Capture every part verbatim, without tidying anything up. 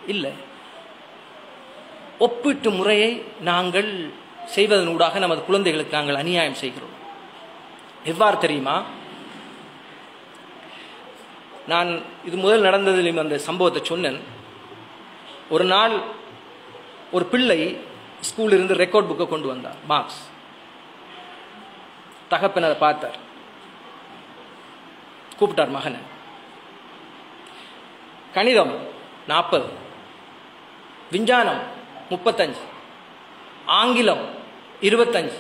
இல்லை. ஒப்பீட்டு முறையை நாங்கள் செய்வதனூடாக நமது குழந்தைகளுக்கு நாங்கள் அநியாயம் செய்கிறோம். எவ்வாறு தெரியுமா? நான் இது முதல் நடந்ததிலும் அந்த சம்பவத்தை சொன்னேன். ஒரு நாள் ஒரு பிள்ளை ஸ்கூலில் இருந்து ரெக்கார்ட் புக்கை கொண்டு வந்தார், மார்க்ஸ். தகப்பன் அதை பார்த்தார், கூப்பிட்டார் மகனை. கணிதம் நாற்பது, விஞ்ஞானம் முப்பத்தஞ்சு, ஆங்கிலம் இருபத்தஞ்சு.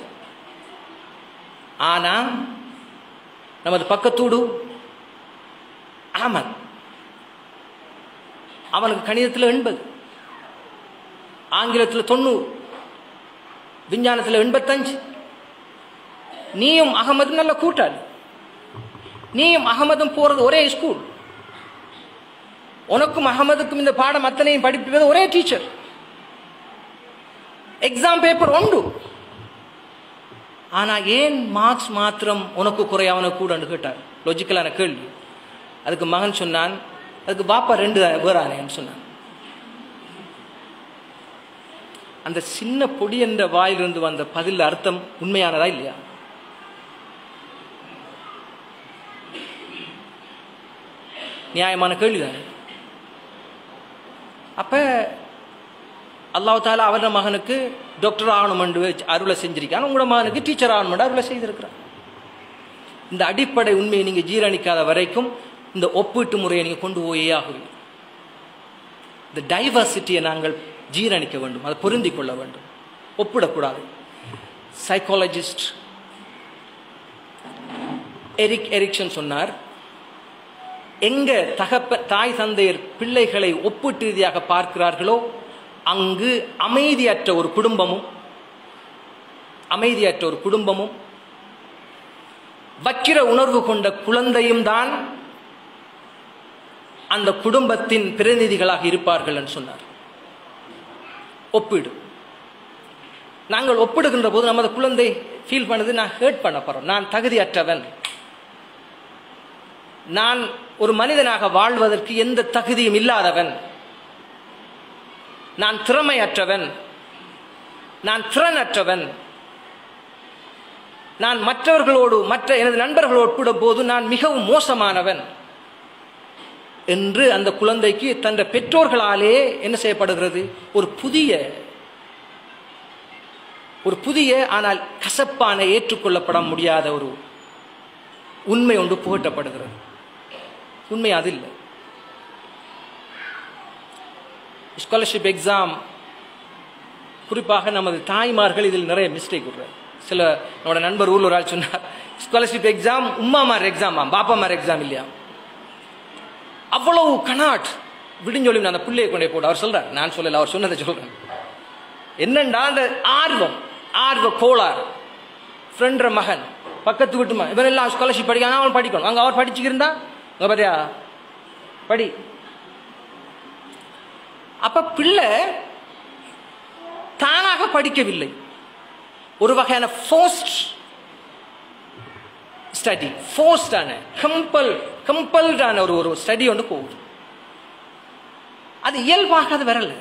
ஆனா நமது பக்கத்தூடு அகமது, அவனுக்கு கணிதத்தில் எண்பது, ஆங்கிலத்தில் தொண்ணூறு, விஞ்ஞானத்தில் எண்பத்தஞ்சு. நீயும் அகமது நல்ல கூட்டாளி, நீயும் அகமதும் போறது ஒரே ஸ்கூல், உனக்கும் அகமதுக்கும் இந்த பாடம் அத்தனையும் படிப்பது ஒரே டீச்சர், எக்ஸாம் பேப்பர் உண்டு. ஆனா ஏன் மார்க்ஸ் மாத்திரம் உனக்கு குறை அவனுக்கு கூட கேட்டார். லாஜிக்கலான கேள்வி. அதுக்கு மகன் சொன்னான், அதுக்கு பாப்பா ரெண்டு வேறானேன்னு சொன்னான். அந்த சின்ன பொடி என்ற வாயிலிருந்து வந்த பதில் அர்த்தம் உண்மையானதா இல்லையா? நியாயமான கேள்விதானே. அப்ப அல்லாஹ் தாலா அவர மகனுக்கு டாக்டர் ஆகணும் என்று அருளை செஞ்சிருக்கான், உங்களோட மகனுக்கு டீச்சர் ஆகணும் என்று அருளை செய்திருக்கிறான். இந்த அடிப்படை உண்மையை நீங்க ஜீரணிக்காத வரைக்கும் இந்த ஒப்பீட்டு முறையை நீங்க கொண்டு போயே ஆகுவீங்க. இந்த டைவர்சிட்டியை நாங்கள் ஜீரணிக்க வேண்டும், அதை பொருந்தி கொள்ள வேண்டும், ஒப்பிடக்கூடாது. சைக்காலஜிஸ்ட் எரிக் எரிக்சன் சொன்னார், எங்க தகப்ப தாய் தந்தையர் பிள்ளைகளை ஒப்பீட்டு ரீதியாக பார்க்கிறார்களோ அங்கு அமைதியற்ற ஒரு குடும்பமும் அமைதியற்ற ஒரு குடும்பமும் வக்கிர உணர்வு கொண்ட குழந்தையும் தான் அந்த குடும்பத்தின் பிரதிநிதிகளாக இருப்பார்கள் என்று சொன்னார். ஒப்பீடு. நாங்கள் ஒப்பிடுகின்ற போது நமது குழந்தை ஃபீல் பண்ணது, நான் ஹர்ட் பண்ண போறோம், நான் தகுதியற்றவன், நான் ஒரு மனிதனாக வாழ்வதற்கு எந்த தகுதியும் இல்லாதவன், நான் திறமையற்றவன், நான் திறனற்றவன், நான் மற்றவர்களோடு மற்ற எனது நண்பர்களோடு ஒப்பிடும் போது நான் மிகவும் மோசமானவன் என்று அந்த குழந்தைக்கு தன் பெற்றோர்களாலே என்ன செய்யப்படுகிறது? ஒரு புதிய ஒரு புதிய ஆனால் கசப்பான ஏற்றுக்கொள்ளப்பட முடியாத ஒரு உண்மை ஒன்று புகட்டப்படுகிறது. உண்மை அது இல்லை. ஸ்காலர்ஷிப் எக்ஸாம் குறிப்பாக நமது தாய்மார்கள் இதில் நிறைய மிஸ்டேக் விடுறாங்க. சில நம்மளோட நண்பர் ஊர்ல ஒரு ஆள் சொன்னார், ஸ்காலர்ஷிப் எக்ஸாம் உம்மா மார் எக்ஸாம், பாப்பா மார் எக்ஸாம் இல்லையா. அவ்வளவு கனாட் விடுஞ்சொல்லி அந்த பிள்ளையை கொண்டே போட்டு அவர் சொல்றார், நான் சொல்லல, அவர் சொன்னதை சொல்றேன். என்னண்டா அந்த ஆர்வம், ஆர்வ கோளாறு. ஃப்ரெண்ட்ற மகன், பக்கத்து வீட்டு மகன், இவன் எல்லாம் ஸ்காலர்ஷிப் படிக்காங்க, அவன் படிக்கணும், அங்க அவர் படிச்சுக்கிருந்தா பாத்தியா படி. அப்ப பிள்ளை தானாக படிக்கவில்லை, ஒரு வகையான ஃபோர்ஸ்ட் ஸ்டடி, ஃபோர்ஸ்டான கம்பல் கம்பல்டான ஒரு ஒரு ஸ்டடி ஒன்று போகுது. அது இயல்பாக அது வரல.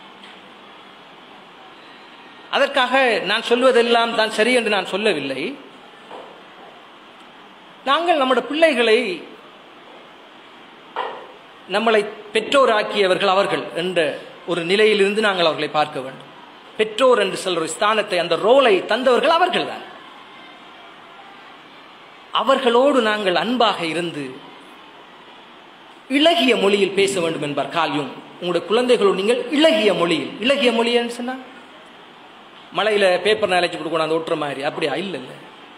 அதற்காக நான் சொல்வதெல்லாம் தான் சரி என்று நான் சொல்லவில்லை. நாங்கள் நம்முடைய பிள்ளைகளை நம்மளை பெற்றோராக்கியவர்கள் அவர்கள் என்ற ஒரு நிலையிலிருந்து நாங்கள் அவர்களை பார்க்க வேண்டும். பெற்றோர் என்று சொல்ற ஸ்தானத்தை, அந்த ரோலை தந்தவர்கள் அவர்கள் தான். அவர்களோடு நாங்கள் அன்பாக இருந்து இளகிய மொழியில் பேச வேண்டும் என்பார் கால்யூங். உங்களுடைய குழந்தைகளோடு நீங்கள் இளகிய மொழியில், இளகிய மொழின்னு சொன்னா மலையில பேப்பர் நிலைச்சு கொடுக்கணும் அந்த ஒட்டுற மாதிரி, அப்படியா? இல்லை இல்லை,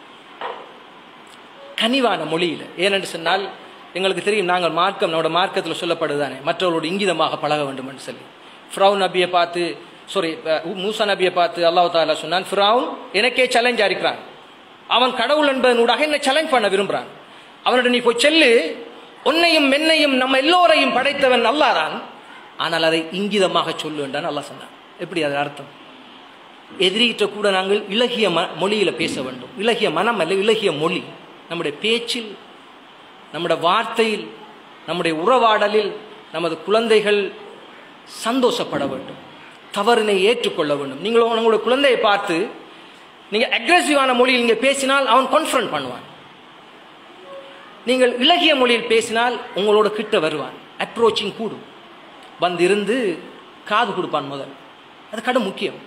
கனிவான மொழியில. ஏனென்று சொன்னால் எங்களுக்கு தெரியும், நாங்கள் மார்க்கம், நம்மளோட மார்க்கத்தில் சொல்லப்படுதானே மற்றவர்களோடு இங்கிதமாக பழக வேண்டும் என்று சொல்லி. ஃபிரௌன் நபியை பார்த்து, சாரி மூசா நபியை பார்த்து அல்லாஹ் தஆலா சொன்னான், ஃபிரௌன் எனக்கே சேலஞ்சா இருக்கிறான், அவன் கடவுள் என்பதனூடாக என்னை சேலஞ்ச் பண்ண விரும்புகிறான், அவனோட நீ போய் செல்லு, உன்னையும் மென்னையும் நம்ம எல்லோரையும் படைத்தவன் அல்லாஹ் தான், ஆனால் அதை இங்கிதமாக சொல்லு என்றான் அல்லாஹ் சொன்னான். எப்படி அது அர்த்தம்? எதிரிகிட்ட கூட நாங்கள் இலகிய மொழியில பேச வேண்டும். இலகிய மனம் அல்ல, இலகிய மொழி. நம்முடைய பேச்சில், நம்முடைய வார்த்தையில், நம்முடைய உறவாடலில் நமது குழந்தைகள் சந்தோஷப்பட வேண்டும், தவறினை ஏற்றுக்கொள்ள வேண்டும். நீங்கள் உங்களுடைய குழந்தையை பார்த்து நீங்கள் அக்ரெசிவான மொழியில் நீங்கள் பேசினால் அவன் கான்ஃபரண்ட் பண்ணுவான். நீங்கள் இலகிய மொழியில் பேசினால் உங்களோட கிட்ட வருவான், அப்ரோச்சிங் கூடும், வந்து இருந்து காது கொடுப்பான். முதல் அது கடும் முக்கியம்.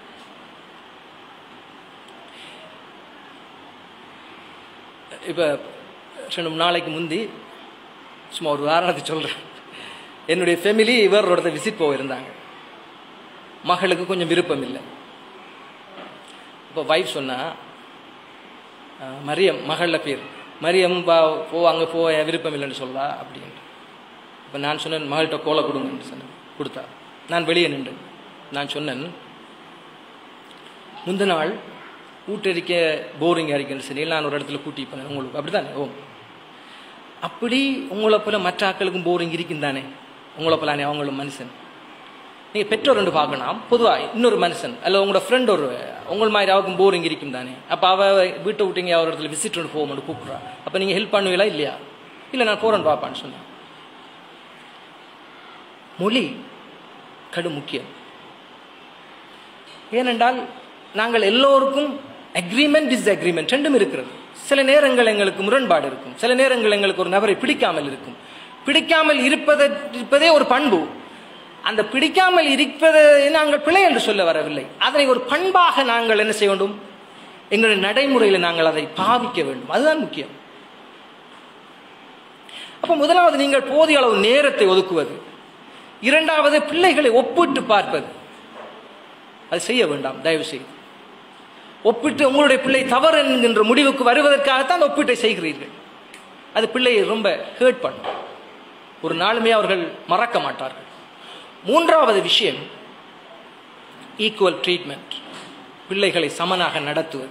இப்போ ரெண்டு மூணு நாளைக்கு முந்தி சும்மா ஒரு உதாரணத்தை சொல்கிறேன். என்னுடைய ஃபேமிலி வேறு ஒருத்தர் விசிட் போயிருந்தாங்க. மகளுக்கு கொஞ்சம் விருப்பம் இல்லை. இப்போ வைஃப் சொன்னா, மரியம் மகளில் பேர் மரியம் பா போ அங்கே போ விருப்பம் இல்லைன்னு சொல்லா அப்படின்னு. இப்போ நான் சொன்னேன் மகள்கிட்ட கோலை கொடுங்கன்னு சொன்னேன். கொடுத்தா நான் வெளியே நின்று நான் சொன்னேன், முந்த நாள் ஊட்டடிக்க போரிங் அடிக்கன்னு சொல்லி நான் ஒரு இடத்துல கூட்டி போனேன். உங்களுக்கு அப்படி தானே? ஓ, அப்படி உங்களை போல மற்ற ஆக்களுக்கும் போரிங் இருக்கும் தானே, உங்களை போலானே அவங்களும் மனுஷன். நீங்கள் பெற்றோர் ரெண்டு பார்க்கணும். பொதுவாக இன்னொரு மனுஷன் அல்ல உங்களோட ஃப்ரெண்ட் ஒரு உங்கள் மாதிரி அவருக்கும் போரிங் இருக்கும் தானே. அப்போ அவள் வீட்டை விட்டீங்க அவர் இடத்துல விசிட் ஒன்று போகணும்னு கூப்பிட்றா. அப்போ நீங்கள் ஹெல்ப் பண்ணுவீங்களா இல்லையா? இல்லை நான் போகிறேன்னு பார்ப்பான்னு சொன்னேன். மொழி கடும் முக்கியம். ஏனென்றால் நாங்கள் எல்லோருக்கும் அக்ரிமெண்ட் டிஸ் அக்ரிமெண்ட் ரெண்டும் இருக்கிறது. சில நேரங்கள் எங்களுக்கு முரண்பாடு இருக்கும், சில நேரங்கள் எங்களுக்கு ஒரு நபரை பிடிக்காமல் இருக்கும். பிடிக்காமல் இருப்பது இருப்பதே ஒரு பண்பு. அந்த பிடிக்காமல் இருப்பதை நாங்கள் பிழை என்று சொல்ல வரவில்லை. அதனை ஒரு பண்பாக நாங்கள் என்ன செய்ய வேண்டும், எங்களுடைய நடைமுறையில் நாங்கள் அதை பாவிக்க வேண்டும். அதுதான் முக்கியம். அப்போ முதலாவது நீங்கள் போதிய அளவு நேரத்தை ஒதுக்குவது, இரண்டாவது பிள்ளைகளை ஒப்பிட்டு பார்ப்பது. அது செய்ய வேண்டாம் தயவு செய்து. ஒப்பிட்டு உங்களுடைய பிள்ளை தவறு என்கின்ற முடிவுக்கு வருவதற்காகத்தான் அந்த ஒப்பீட்டை செய்கிறீர்கள். அது பிள்ளையை ரொம்ப ஹேர்ட் பண்ணும், ஒரு நாளுமே அவர்கள் மறக்க மாட்டார்கள். மூன்றாவது விஷயம் ஈக்குவல் ட்ரீட்மெண்ட். பிள்ளைகளை சமனாக நடத்துவது,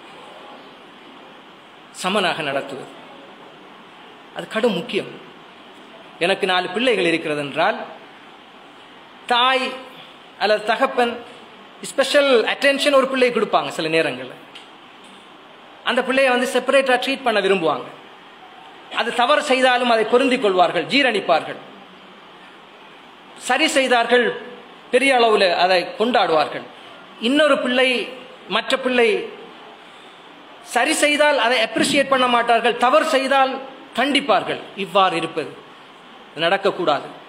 சமனாக நடத்துவது அது கடும் முக்கியம். எனக்கு நாலு பிள்ளைகள் இருக்கிறது என்றால் தாய் அல்லது தகப்பன் ஸ்பெஷல் அட்டென்ஷன் ஒரு பிள்ளையை கொடுப்பாங்க. சில நேரங்களில் அந்த பிள்ளையை வந்து செப்பரேட்டாக ட்ரீட் பண்ண விரும்புவாங்க. அது தவறு செய்தாலும் அதை பொருந்திக் கொள்வார்கள், ஜீரணிப்பார்கள். சரி செய்தார்கள் பெரிய அளவில் அதை கொண்டாடுவார்கள். இன்னொரு பிள்ளை மற்ற பிள்ளை சரி செய்தால் அதை அப்ரிசியேட் பண்ண மாட்டார்கள், தவறு செய்தால் கண்டிப்பார்கள். இவ்வாறு இருப்பது நடக்கக்கூடாது.